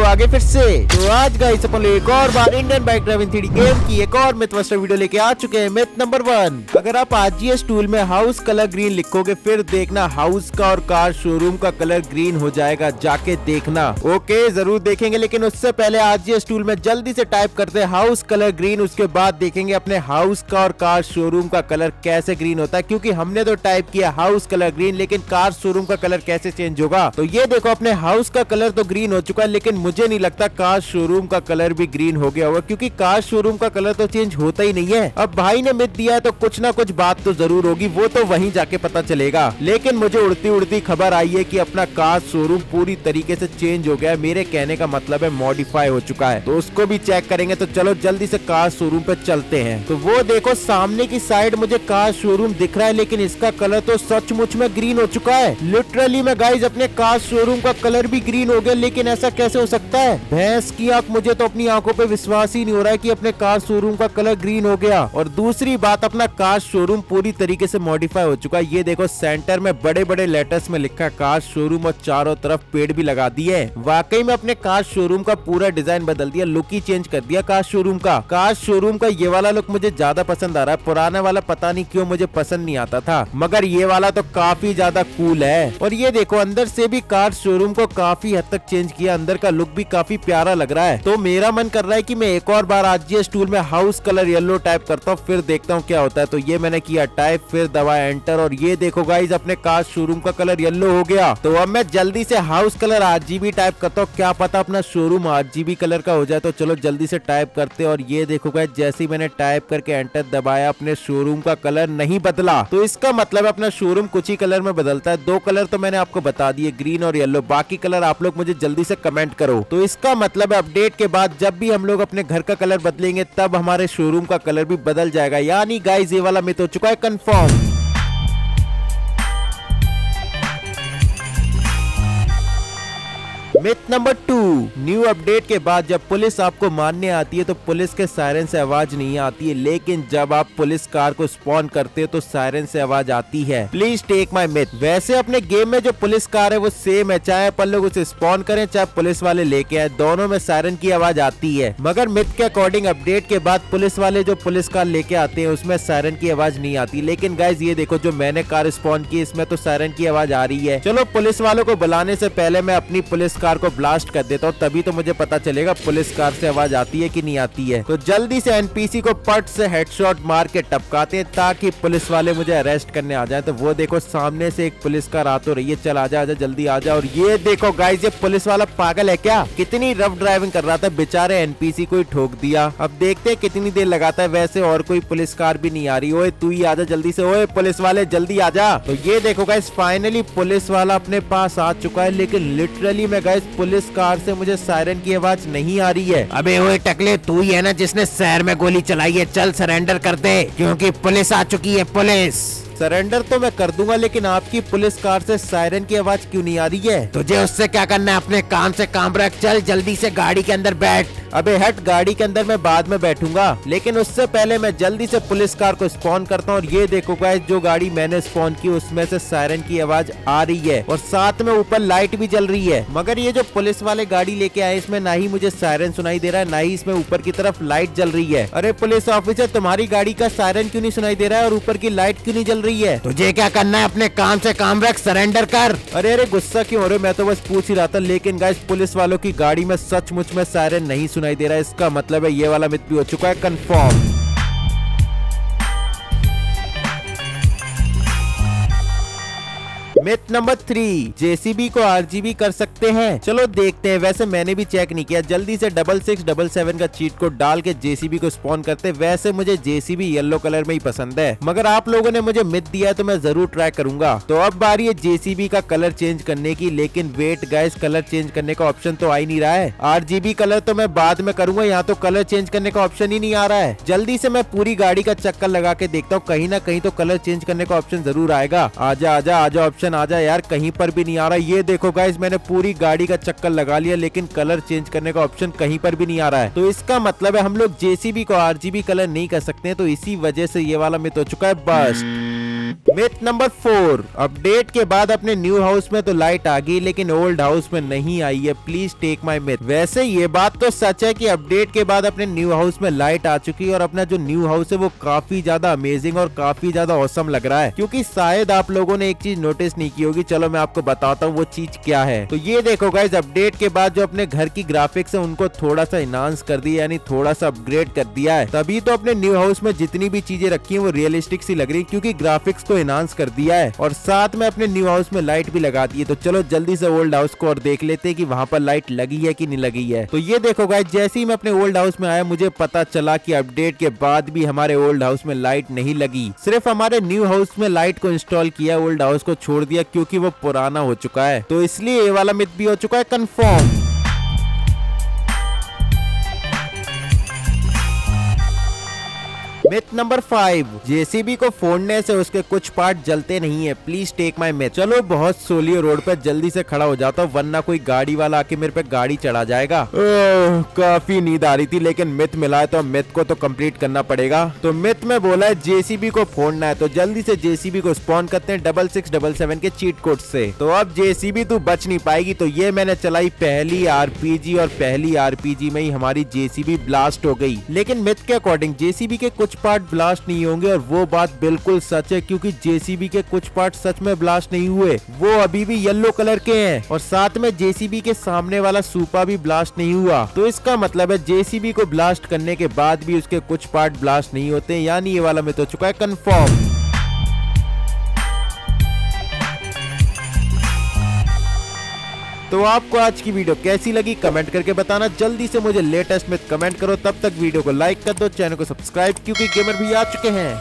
आगे फिर से। तो आज गाइस अपन एक और बार Indian bike driving 3D game की एक और मिथ बस्टर वीडियो लेके आ चुके हैं। मिथ नंबर 1, अगर आप RGS टूल में हाउस कलर ग्रीन लिखोगे फिर देखना हाउस का और कार शोरूम का कलर ग्रीन हो जाएगा, जाके देखना। ओके जरूर देखेंगे, लेकिन उससे पहले RGS टूल में जल्दी से टाइप करते हैं हाउस कलर ग्रीन, उसके बाद देखेंगे अपने हाउस का और कार शोरूम का कलर कैसे ग्रीन होता है, क्योंकि हमने तो टाइप किया हाउस कलर ग्रीन, लेकिन कार शोरूम का कलर कैसे चेंज होगा। तो ये देखो अपने हाउस का कलर तो ग्रीन हो चुका है, लेकिन मुझे नहीं लगता कार शोरूम का कलर भी ग्रीन हो गया होगा, क्योंकि कार शोरूम का कलर तो चेंज होता ही नहीं है। अब भाई ने मिथ दिया है तो कुछ ना कुछ बात तो जरूर होगी, वो तो वहीं जाके पता चलेगा। लेकिन मुझे उड़ती उड़ती खबर आई है कि अपना कार शोरूम पूरी तरीके से चेंज हो गया है, मेरे कहने का मतलब है मॉडिफाई हो चुका है। तो उसको भी चेक करेंगे, तो चलो जल्दी से कार शोरूम पे चलते हैं। तो वो देखो सामने की साइड मुझे कार शोरूम दिख रहा है, लेकिन इसका कलर तो सचमुच में ग्रीन हो चुका है। लिटरली में गाइस अपने कार शोरूम का कलर भी ग्रीन हो गया, लेकिन ऐसा कैसे हो सकता है? भैंस की आंख, मुझे तो अपनी आंखों पे विश्वास ही नहीं हो रहा है कि अपने कार शोरूम का कलर ग्रीन हो गया। और दूसरी बात, अपना कार शोरूम पूरी तरीके से मॉडिफाई हो चुका है। ये देखो सेंटर में बड़े बड़े लेटर्स में लिखा है कार शोरूम और चारों तरफ पेड़ भी लगा दिए। वाकई में अपने कार शोरूम का पूरा डिजाइन बदल दिया, लुक ही चेंज कर दिया कार शोरूम का। कार शोरूम का ये वाला लुक मुझे ज्यादा पसंद आ रहा है, पुराना वाला पता नहीं क्यों मुझे पसंद नहीं आता था, मगर ये वाला तो काफी ज्यादा कूल है। और ये देखो अंदर से भी कार शोरूम को काफी हद तक चेंज किया, अंदर का लुक भी काफी प्यारा लग रहा है। तो मेरा मन कर रहा है कि मैं एक और बार RGS टूल में हाउस कलर येलो टाइप करता हूँ, फिर देखता हूँ क्या होता है। तो ये मैंने किया टाइप, फिर दबाया एंटर, और ये देखो गाइस अपने कार शोरूम का कलर येलो हो गया। तो अब मैं जल्दी से हाउस कलर RGB टाइप करता हूँ, क्या पता अपना शोरूम RGB कलर का हो जाए। तो चलो जल्दी से टाइप करते, और ये देखो गाइस जैसे ही मैंने टाइप करके एंटर दबाया अपने शोरूम का कलर नहीं बदला। तो इसका मतलब अपना शोरूम कुछ ही कलर में बदलता है। 2 कलर तो मैंने आपको बता दिए, ग्रीन और येलो, बाकी कलर आप लोग मुझे जल्दी से कमेंट करो। तो इसका मतलब है अपडेट के बाद जब भी हम लोग अपने घर का कलर बदलेंगे तब हमारे शोरूम का कलर भी बदल जाएगा। यानी गाइस ये वाला मिथ हो चुका है confirm. Myth number 2, new update के बाद जब पुलिस आपको मारने आती है तो पुलिस के सायरन से आवाज नहीं आती है, लेकिन जब आप पुलिस कार को स्पॉन करते हो तो सायरन से आवाज आती है। Please take my myth. वैसे अपने गेम में जो पुलिस कार है वो सेम है, चाहे अपन लोग उसे स्पॉन करें चाहे पुलिस वाले लेके आए, दोनों में सायरन की आवाज आती है। मगर मिथ के अकॉर्डिंग अपडेट के बाद पुलिस वाले जो पुलिस कार लेके आते हैं उसमें सायरन की आवाज नहीं आती। लेकिन गाइज ये देखो जो मैंने कार स्पॉन की इसमें तो सायरन की आवाज आ रही है। चलो पुलिस वालों को बुलाने से पहले मैं अपनी पुलिस कार को ब्लास्ट कर देता हूँ, तभी तो मुझे पता चलेगा पुलिस कार से आवाज आती है कि नहीं आती है। तो जल्दी से NPC को पट से हेडशॉट मार के टपकाते हैं ताकि पुलिस वाले मुझे अरेस्ट करने आ जाए। तो वो देखो सामने से एक पुलिस कार आ तो रही है, चल आजा आजा जल्दी आजा। और ये देखो गाइस ये पुलिस वाला पागल है क्या, कितनी रफ ड्राइविंग कर रहा था, बेचारे NPC को ही ठोक दिया। अब देखते हैं कितनी देर लगाता है। वैसे और कोई पुलिस कार भी नहीं आ रही। ओए तू ही आजा जल्दी से, ओए पुलिस वाले जल्दी आजा। तो ये देखो गाइस फाइनली पुलिस वाला अपने पास आ चुका है, लेकिन लिटरली में गाइस पुलिस कार से मुझे सायरन की आवाज नहीं आ रही है। अबे ओए टकले, तू ही है ना जिसने शहर में गोली चलाई है, चल सरेंडर कर दे क्योंकि पुलिस आ चुकी है। पुलिस सरेंडर तो मैं कर दूंगा, लेकिन आपकी पुलिस कार से सायरन की आवाज क्यों नहीं आ रही है? तुझे उससे क्या करना है, अपने काम से काम रख, चल जल्दी से गाड़ी के अंदर बैठ। अबे हट, गाड़ी के अंदर मैं बाद में बैठूंगा, लेकिन उससे पहले मैं जल्दी से पुलिस कार को स्पॉन करता हूँ। और ये देखो गाइस जो गाड़ी मैंने स्पॉन की उसमें से सायरन की आवाज आ रही है, और साथ में ऊपर लाइट भी जल रही है। मगर ये जो पुलिस वाले गाड़ी लेके आए इसमें ना ही मुझे सायरन सुनाई दे रहा है, ना ही इसमें ऊपर की तरफ लाइट जल रही है। अरे पुलिस ऑफिसर, तुम्हारी गाड़ी का सायरन क्यों नहीं सुनाई दे रहा है और ऊपर की लाइट क्यों नहीं जल रही है? तुझे क्या करना है, अपने काम से काम रख, सरेंडर कर। अरे गुस्सा क्यों हो रहे, मैं तो बस पूछ ही रहा था। लेकिन गाइस पुलिस वालों की गाड़ी में सचमुच में सायरन नहीं सुनाई दे रहा है, इसका मतलब है ये वाला मिथ भी हो चुका है कंफर्म। मिथ नंबर 3, JCB को RGB कर सकते हैं। चलो देखते हैं, वैसे मैंने भी चेक नहीं किया। जल्दी से 6677 का चीट कोड डाल के JCB को स्पॉन करते। वैसे मुझे JCB येलो कलर में ही पसंद है, मगर आप लोगों ने मुझे मिथ दिया है तो मैं जरूर ट्राई करूंगा। तो अब बारी है JCB का कलर चेंज करने की, लेकिन वेट गाइस कलर चेंज करने का ऑप्शन तो आ ही नहीं रहा है। RGB कलर तो मैं बाद में करूंगा, यहाँ तो कलर चेंज करने का ऑप्शन ही नहीं आ रहा है। जल्दी से मैं पूरी गाड़ी का चक्कर लगा के देखता हूँ, कहीं ना कहीं तो कलर चेंज करने का ऑप्शन जरूर आएगा। आजा आजा आजा ऑप्शन आजा यार, कहीं पर भी नहीं आ रहा। ये देखो गाइस मैंने पूरी गाड़ी का चक्कर लगा लिया, लेकिन कलर चेंज करने का ऑप्शन कहीं पर भी नहीं आ रहा है। तो इसका मतलब है हम लोग JCB को RGB कलर नहीं कर सकते हैं, तो इसी वजह से ये वाला मिथ हो चुका है बस। मिथ नंबर 4, अपडेट के बाद अपने न्यू हाउस में तो लाइट आ गई लेकिन ओल्ड हाउस में नहीं आई है, प्लीज टेक माय मिथ। वैसे ये बात तो सच है कि अपडेट के बाद अपने न्यू हाउस में लाइट आ चुकी है और अपना जो न्यू हाउस है वो काफी ज्यादा अमेजिंग और काफी ज्यादा औसम लग रहा है। क्योंकि शायद आप लोगों ने एक चीज नोटिस नहीं की होगी, चलो मैं आपको बताता हूँ वो चीज क्या है। तो ये देखो गाइस, अपडेट के बाद जो अपने घर की ग्राफिक्स है उनको थोड़ा सा इनहांस कर दिया, यानी थोड़ा सा अपग्रेड कर दिया है। तभी तो अपने न्यू हाउस में जितनी भी चीजें रखी है वो रियलिस्टिक सी लग रही है, क्योंकि ग्राफिक्स को इनहांस कर दिया है और साथ में अपने न्यू हाउस में लाइट भी लगा दी है। तो चलो जल्दी से ओल्ड हाउस को और देख लेते हैं कि वहाँ पर लाइट लगी है कि नहीं लगी है। तो ये देखो गाइस, जैसे ही मैं अपने ओल्ड हाउस में आया मुझे पता चला कि अपडेट के बाद भी हमारे ओल्ड हाउस में लाइट नहीं लगी। सिर्फ हमारे न्यू हाउस में लाइट को इंस्टॉल किया, ओल्ड हाउस को छोड़ दिया क्योंकि वो पुराना हो चुका है। तो इसलिए ये वाला मिथ भी हो चुका है कंफर्म। मिथ नंबर 5, जेसीबी को फोड़ने से उसके कुछ पार्ट जलते नहीं है, प्लीज टेक माय मिथ। चलो बहुत सोलियो रोड पे जल्दी से खड़ा हो जाता हूँ वरना कोई गाड़ी वाला आके मेरे पे गाड़ी चढ़ा जाएगा। काफी नींद आ रही थी लेकिन मिथ मिला है तो मिथ को तो कंप्लीट करना पड़ेगा। तो मिथ में बोला है जेसीबी को फोड़ना है, तो जल्दी से जेसीबी को स्पॉन करते हैं 6677 के चीट कोड से। तो अब जेसीबी तू बच नहीं पाएगी। तो ये मैंने चलाई पहली आरपीजी और पहली आरपीजी में ही हमारी जेसीबी ब्लास्ट हो गई। लेकिन मिथ के अकॉर्डिंग जेसीबी के कुछ पार्ट ब्लास्ट नहीं होंगे और वो बात बिल्कुल सच है, क्योंकि जेसीबी के कुछ पार्ट सच में ब्लास्ट नहीं हुए, वो अभी भी येलो कलर के हैं और साथ में जेसीबी के सामने वाला सूपा भी ब्लास्ट नहीं हुआ। तो इसका मतलब है जेसीबी को ब्लास्ट करने के बाद भी उसके कुछ पार्ट ब्लास्ट नहीं होते, यानी ये वाला मिथ हो चुका है कंफर्म। तो आपको आज की वीडियो कैसी लगी कमेंट करके बताना। जल्दी से मुझे लेटेस्ट मिथ कमेंट करो। तब तक वीडियो को लाइक कर दो, चैनल को सब्सक्राइब, क्योंकि गेमर भी आ चुके हैं।